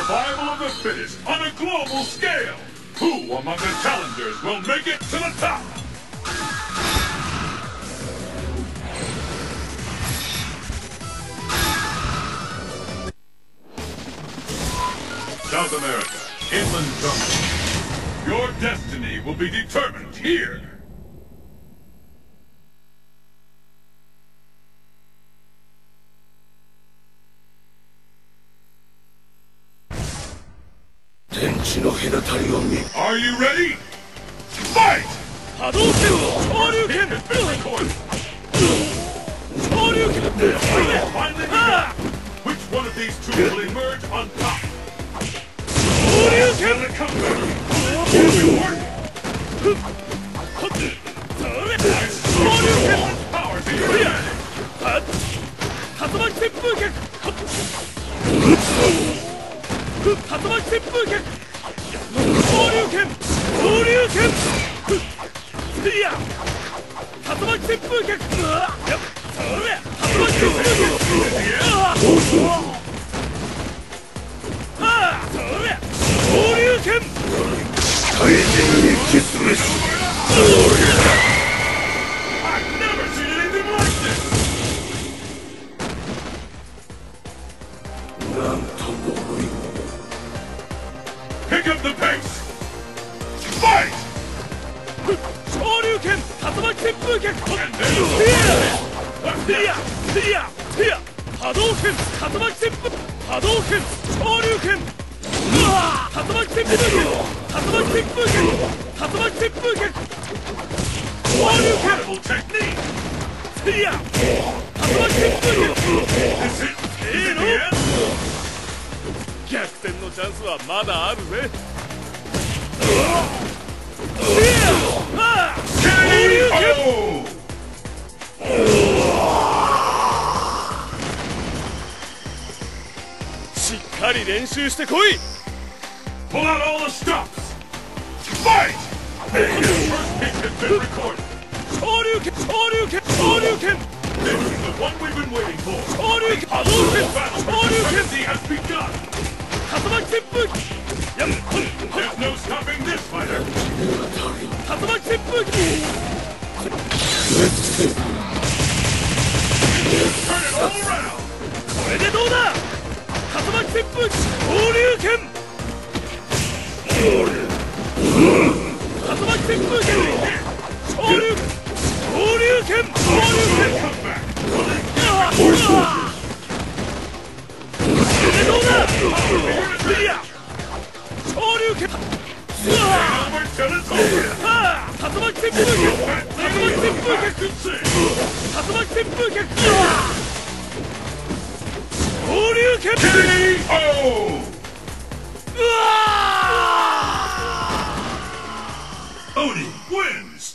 Survival of the fittest on a global scale. Who among the challengers will make it to the top? South America, inland jungle. Your destiny will be determined here. Are you ready? Fight! Which one of these two will emerge on top? Powers in your I've never seen anything like this! Pick up the pace! Fight! And incredible technique! Is it the end? 逆転のチャンスはまだあるぜ。しっかり練習してこい。Pull out all the stops. Fight! Your first hit has been recorded. This is the one we've been waiting for. The battle has begun. There's no stopping this fighter. Turn it all around. Oni wins!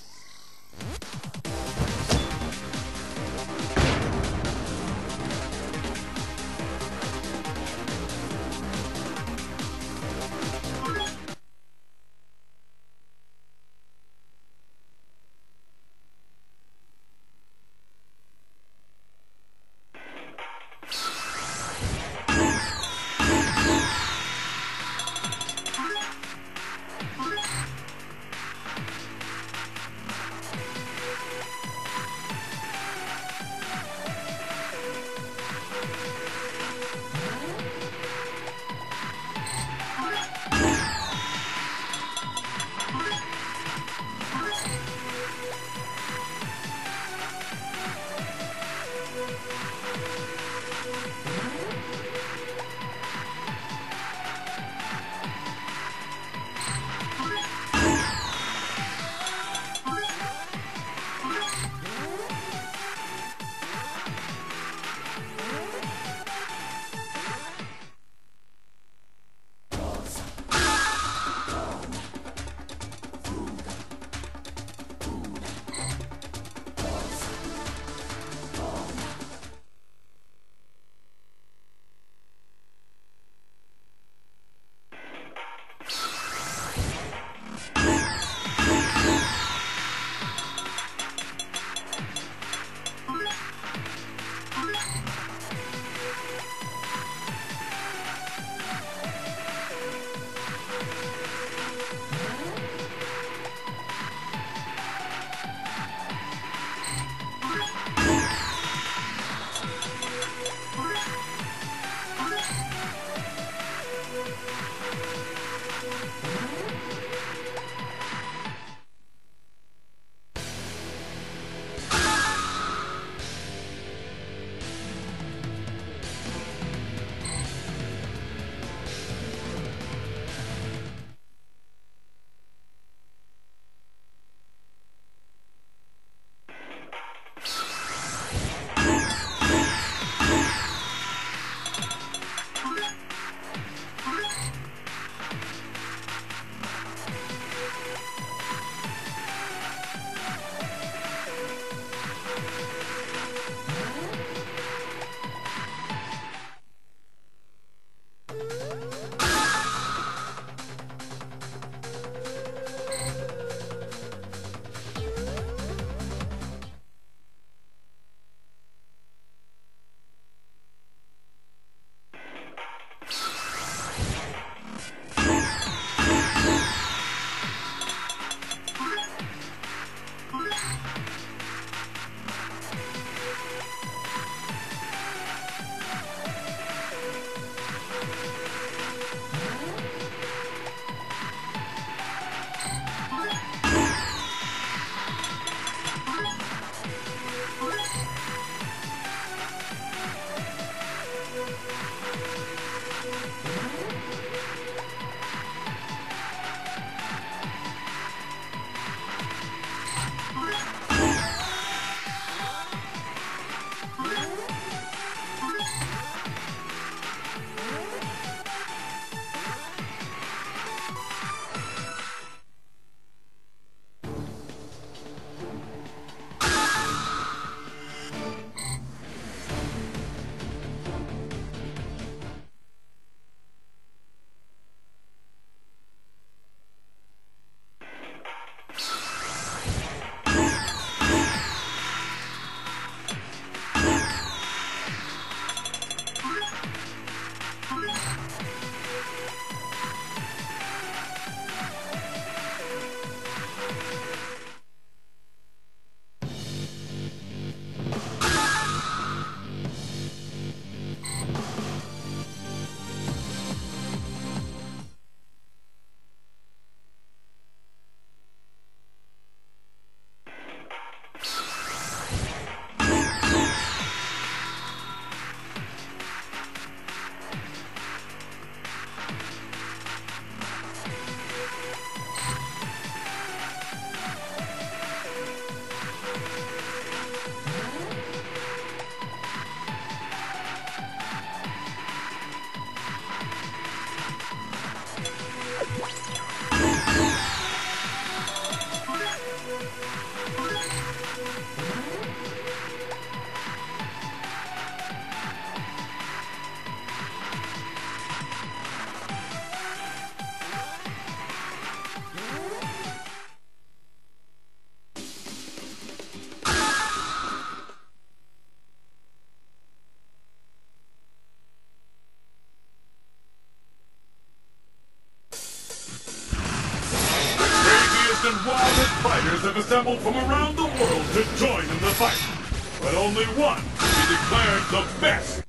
have assembled from around the world to join in the fight. But only one will be declared the best.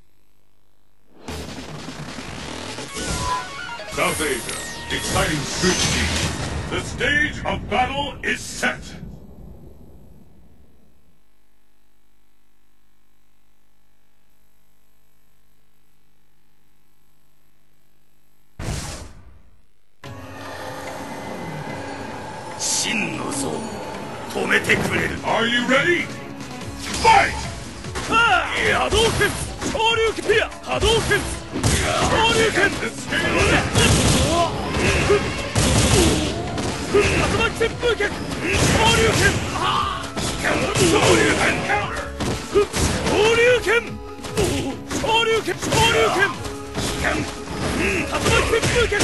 South Asia, exciting street scene. The stage of battle is set. Are you ready? Fight! Hadouken! Shoryuken! Hadouken! Shoryuken! Tatsumaki Senpuken! Shoryuken! Shoryuken counter! Shoryuken! Shoryuken! Shoryuken! Tatsumaki Senpuken!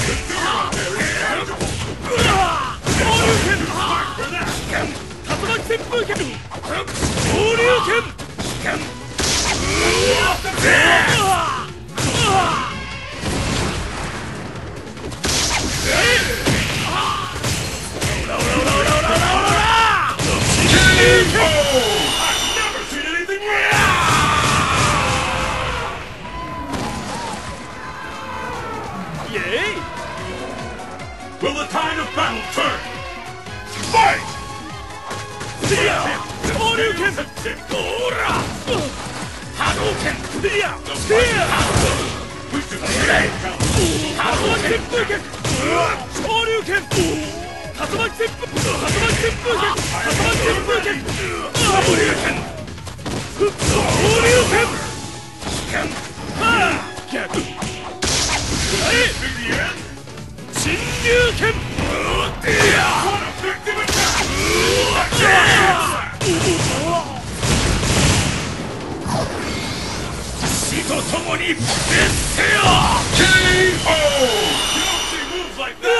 Shoryuken! Tatsumaki Senpuken! Shoryuken! Will the tide of battle turn? Fight! Shoryuken! Hadouken! We should Hadouken! Shoryuken! Tatsumaki Senpuken! Shoryuken! Shinryuken! What a victim attack!死とともに決せよ KO! You don't see moves like that!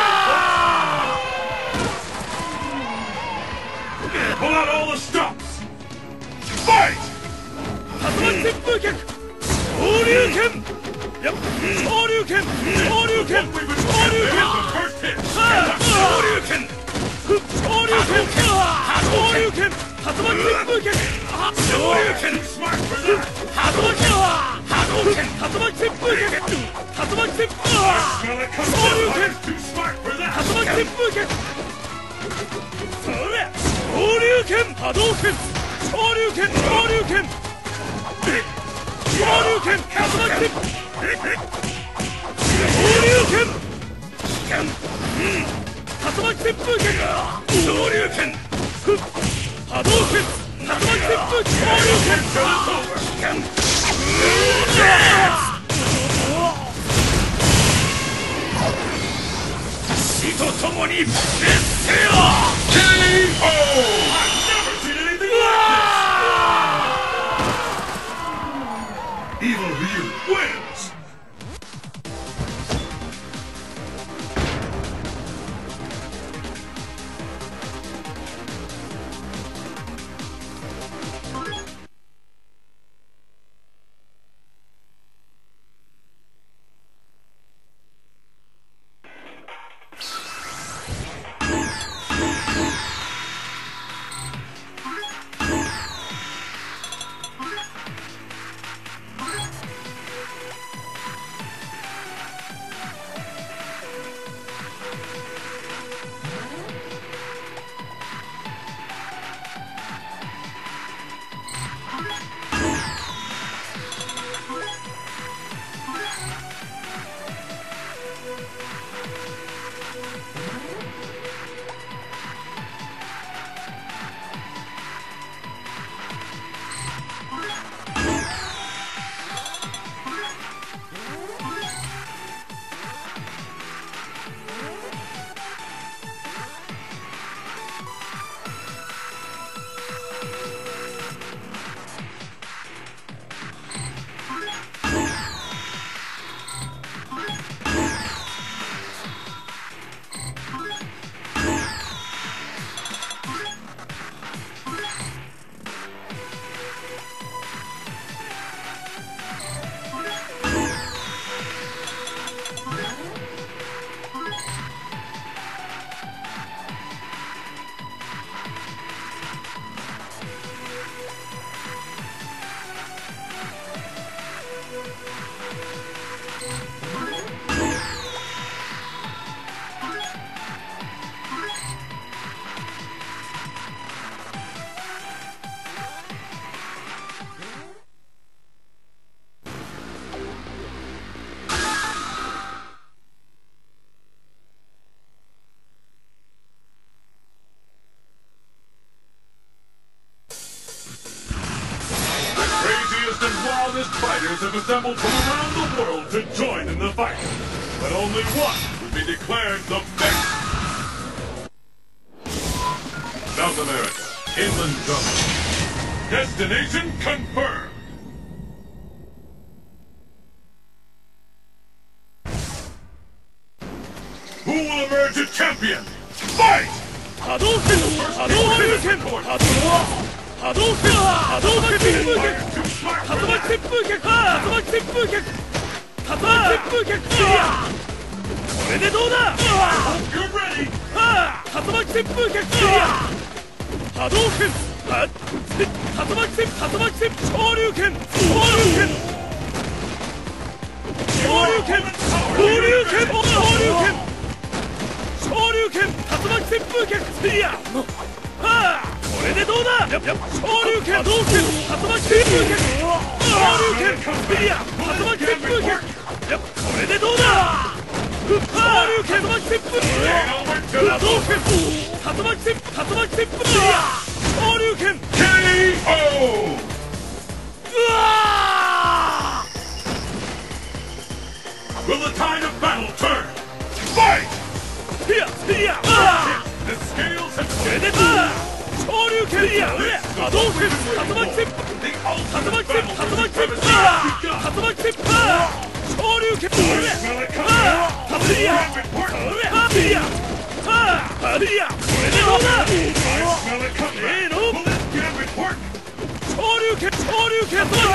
Pull out all the stops! Fight! Tatsumaki Senpuken! Shoryuken! Shoryuken! Shoryuken! Shoryuken! Shoryuken! Shoryuken! Shoryuken! Tatsumaki Senpuken! Shoryuken! Smart for that! Hadouken! Hadouken! Tatsumaki Senpuken! Tatsumaki Senpuken! Shoryuken! Too smart for that! Tatsumaki Senpuken! Shoryuken! Hadouken! Shoryuken! Shoryuken! Shoryuken! Tatsumaki Senpuken! Shoryuken! Tatsumaki Senpuken! Shoryuken! Hadouken! Tatsumaki Senpuken! Shoryuken!死とともに決せよ KO! I've never seen anything like this! Evil Ryu wins! Wildest fighters have assembled from around the world to join in the fight. But only one will be declared the best. South America, Inland Jungle. Destination confirmed. Who will emerge a champion? Fight! Hadouken! Hadouken! Hadouken! 波動拳波動拳旋風脚竜巻旋風脚竜巻旋風脚竜巻旋風脚これでどうだ竜巻旋風脚波動拳竜巻旋風昇竜拳昇竜拳昇竜拳昇竜拳昇竜拳昇竜拳竜巻旋風脚これでどうだ昇竜拳波動拳竜巻旋風脚昇竜拳クリア竜巻旋風脚これでどうだ昇竜拳竜巻旋風脚波動拳竜巻旋風クリア昇竜拳 KO! うわー Will the tide of battle turn? Fight! Here! The scales have turned! 昇竜拳波動拳竜巻旋風竜巻旋風竜巻旋風昇竜拳これでどうだ昇竜拳竜巻旋風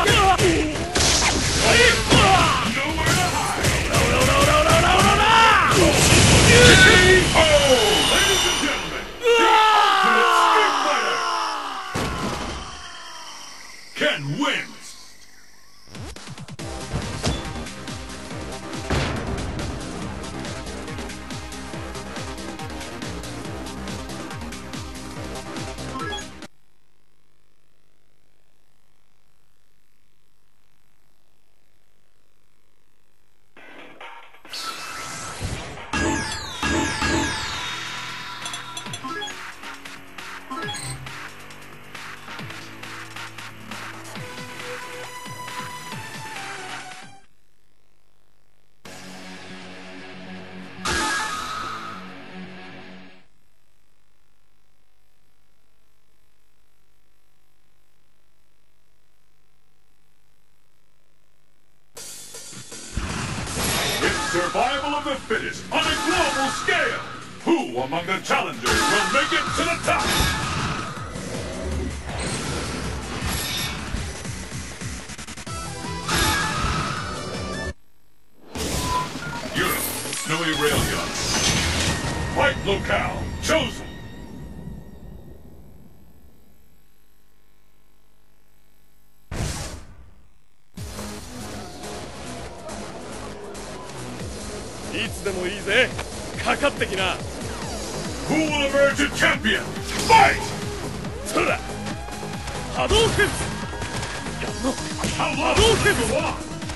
Ken wins! Survival of the fittest on a global scale. Who among the challengers will make it to the top? Europe, Snowy Rail Yacht. Fight locale chosen. Who will emerge a champion? Fight! Hadouken! How long will it go on?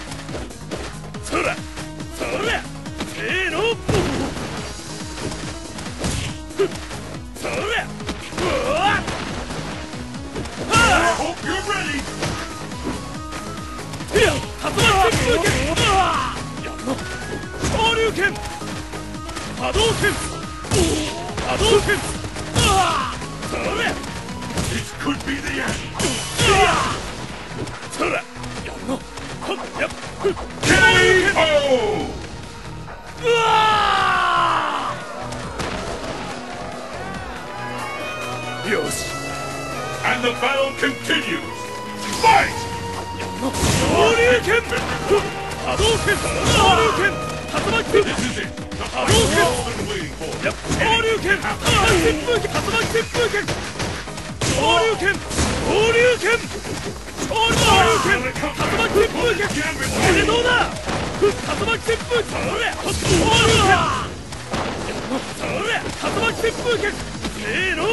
I hope you're ready! Hadouken! Hadouken! This could be the end! KO! And the battle continues! Fight! This is it! The fight we've all been waiting for! 竜拳竜巻旋風脚これでどうだ竜巻旋風それ昇竜拳それ竜巻旋風脚せーの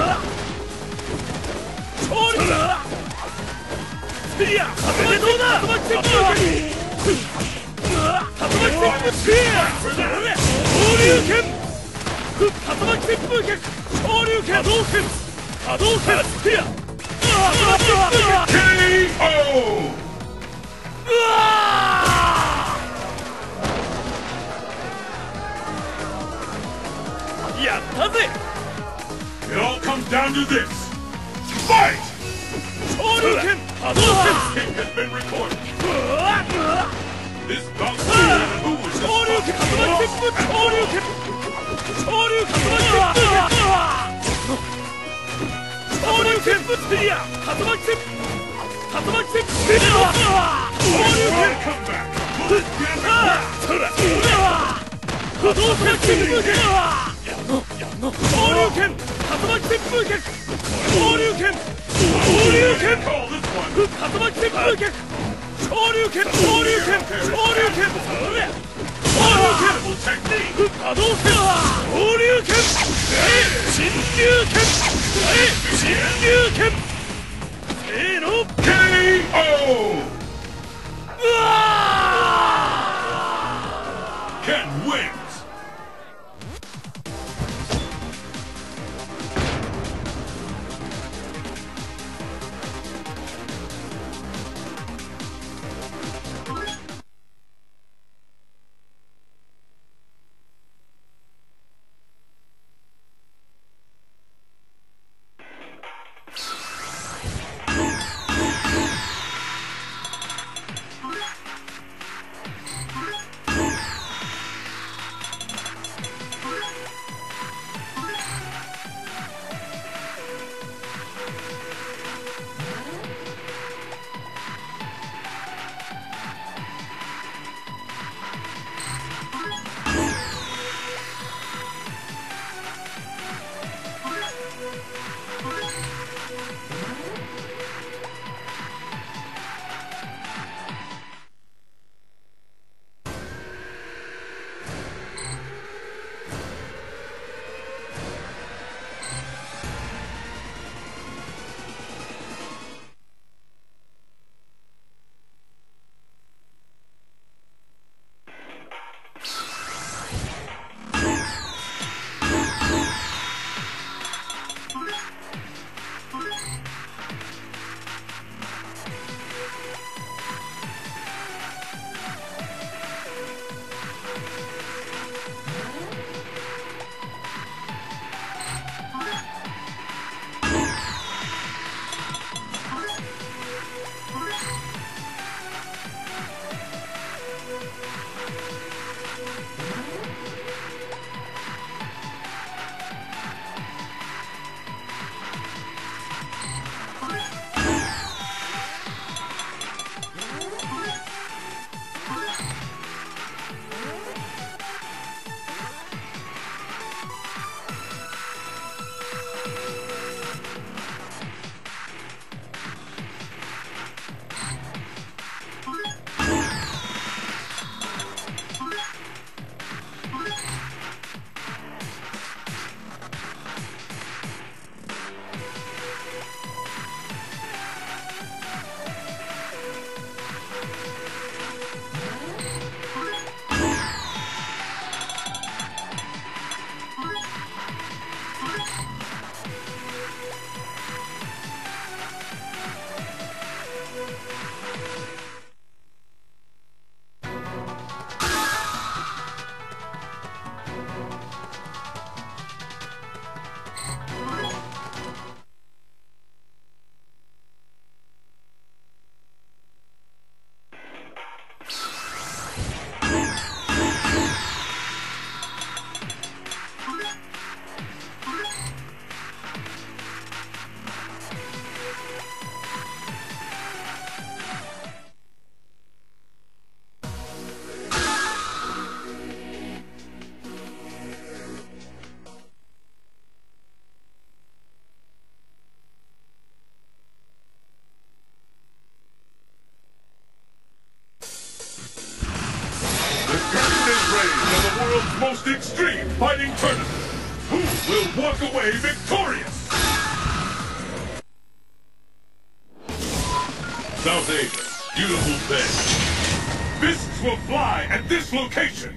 昇竜スピア竜巻どうだ竜巻旋風脚竜巻旋風スピアそれ昇竜拳竜巻旋風脚昇竜拳波動拳波動拳スピア KO! やったぜ It all comes down to this. Fight! 昇竜拳波動拳 King has been recorded. This bout 昇竜拳竜巻旋風昇竜拳昇竜竜巻旋風昇竜拳スピリア竜巻旋風竜巻旋風昇竜拳 come back. そら波動拳旋風拳昇竜拳竜巻旋風脚昇竜拳昇竜拳 Call this one. 竜巻旋風脚昇竜拳昇竜拳昇竜拳それ昇竜拳 Double technique. 波動拳昇竜拳新竜拳新竜拳せーの KO! うわ Ken wins. world's most extreme fighting tournament. Who will walk away victorious? South Asia, beautiful bed. Fists will fly at this location.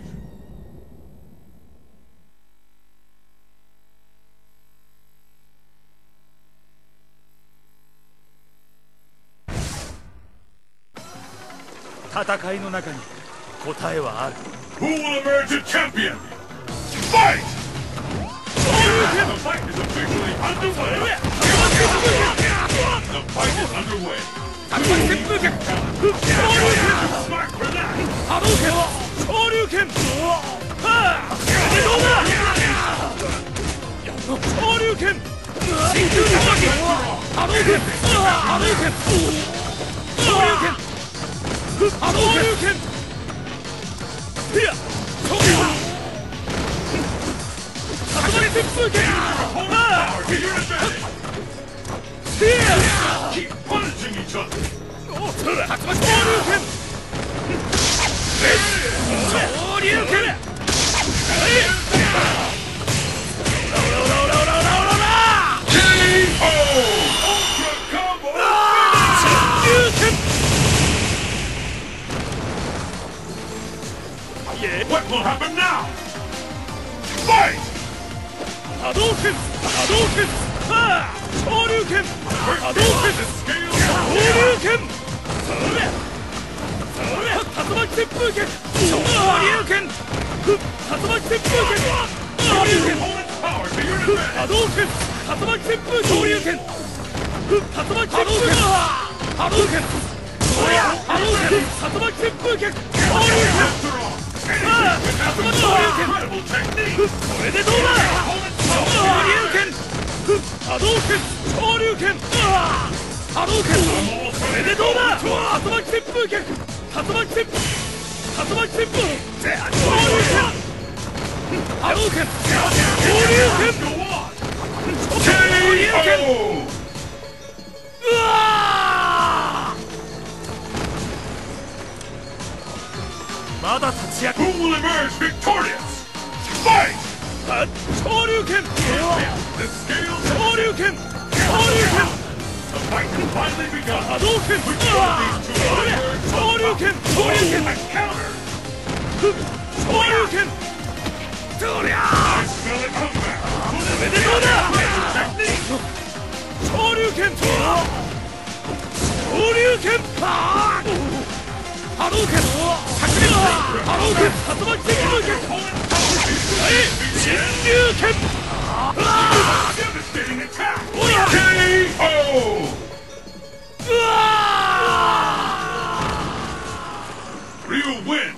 戦いの中に答えはある。 Who will emerge a champion? Fight! The fight is officially underway. The fight is underway. 竜巻旋風脚 Smart for that. 波動拳昇竜拳はあどうだ昇竜拳真空竜巻波動拳波動拳昇竜拳波動拳いや昇竜拳竜巻旋風脚はあ To your advantage. いや Keep punishing each other. 竜巻昇竜拳昇竜拳 KO! Ultra combo! 竜拳 What will happen now? Fight! 波動拳波動拳はあ昇竜拳波動拳 The scale 昇竜拳それそれ竜巻旋風脚昇竜拳竜巻旋風脚昇竜拳 opponent's power to your advantage. 波動拳竜巻旋風昇竜拳竜巻旋風脚波動拳波動拳竜巻旋風脚昇竜拳 After all, ああ竜巻昇竜拳 incredible technique. これでどうだ昇竜拳波動拳昇竜拳波動拳これでどうだ竜巻旋風脚竜巻旋風竜巻旋風昇竜拳波動拳昇竜拳 Go on. 昇竜拳 KO! うわまだ立ち上 Who will emerge victorious? Fight! が昇竜拳 The scale 昇竜拳昇竜拳 The fight has finally begun. 波動拳 Which one of these two will emerge 昇竜拳昇竜拳 a counter? 昇竜拳そりゃ I smell a comeback. これでどうだ Technique. 昇竜拳昇竜拳波動拳灼熱波動拳竜巻旋風拳 Opponent's power is 真竜拳 devastating attack. おや KO! うわ Ryu wins.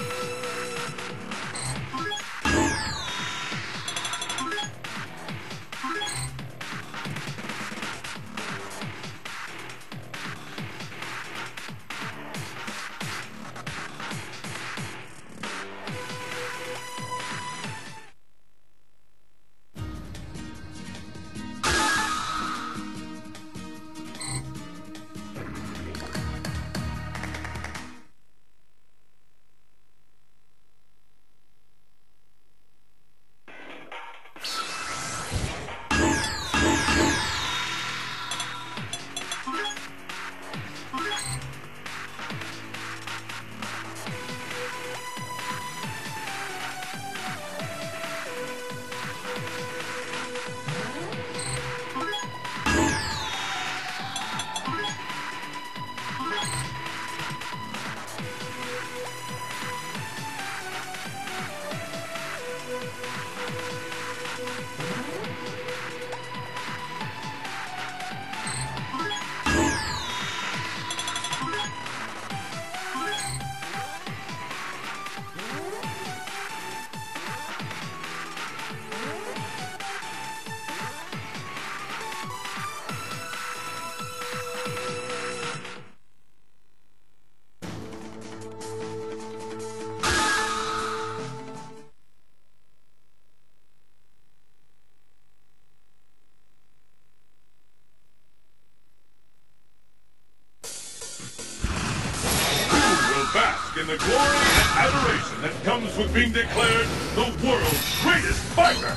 Bask in the glory and adoration that comes with being declared the world's greatest fighter!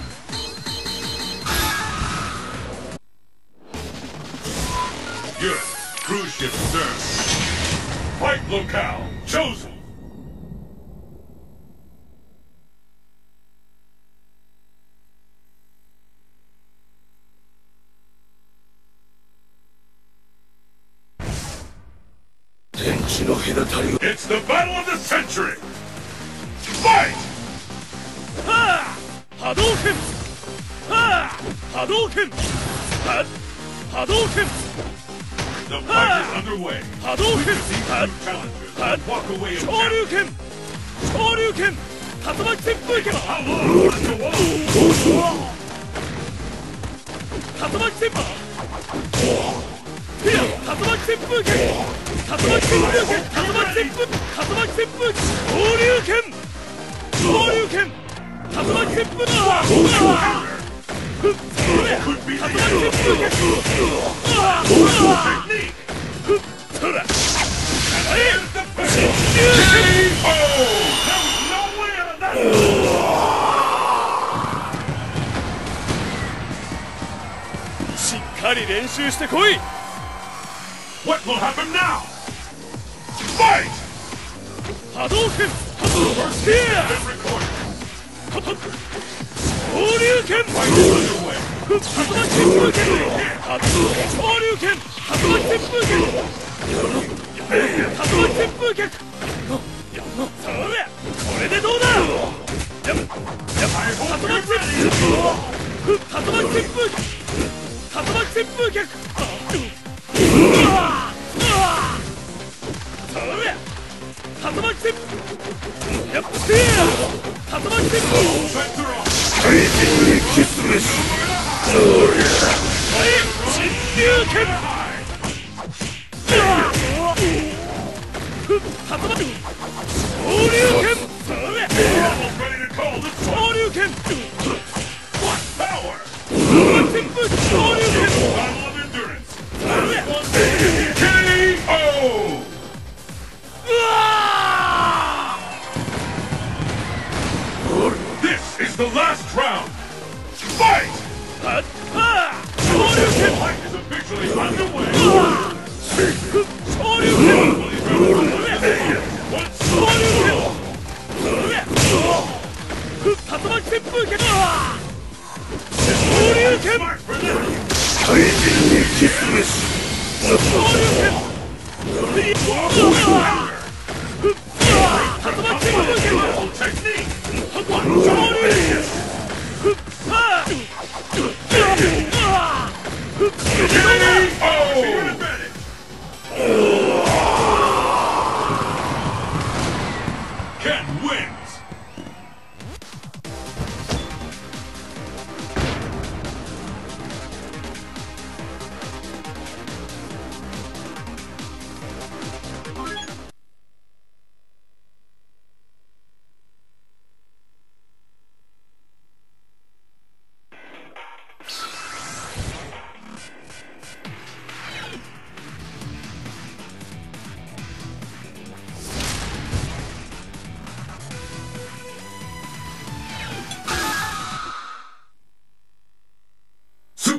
Good. Cruise ship served. Fight locale chosen! It's the battle of the century! Fight! Ha! Hadouken! Ha! Hadouken! Ha! Hadouken! The fight is underway. Hadouken! Ha! Two challengers Ha! and walk away in Shoryuken! Shoryuken! Tatsumaki Senpuken! How long can you walk? Tatsumaki Senpuken! Tatsumaki Senpuken! Tatsumaki Senpuken! Tatsumaki Senpuken! Tatsumaki Senpuken! Shoryuken! Shoryuken! Tatsumaki Senpuken! Could be the Tatsumaki Senpuken! technique! Tora! Here's the finish! Oh! There was no way out of that! しっかり練習してこい What will happen now? Fight! Hadouken! First Spear! hit has been recorded. Shoryuken! Fight is underway. Tatsumaki Senpuken! Shoryuken! Tatsumaki Senpuken! Tatsumaki Senpuken! それこれでどうだ I hope you're ready! 竜巻旋風竜巻旋風脚それ竜巻旋風やっせや竜巻旋風 Sensor off! 新竜拳竜巻昇竜拳それ Almost ready to call this 昇 one! 竜拳 What power! 竜巻旋風昇竜拳 Battle of endurance! それ KO! This is the last round! Fight! はっは昇竜 The 拳 fight is officially underway! 昇竜拳 Once 昇竜拳それ竜巻旋風拳昇竜拳 smart for this! 昇竜拳竜巻旋風拳 Double technique! 昇竜はっ KO! Advantage! Can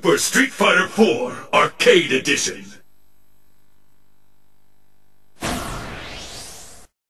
Super Street Fighter 4 Arcade Edition.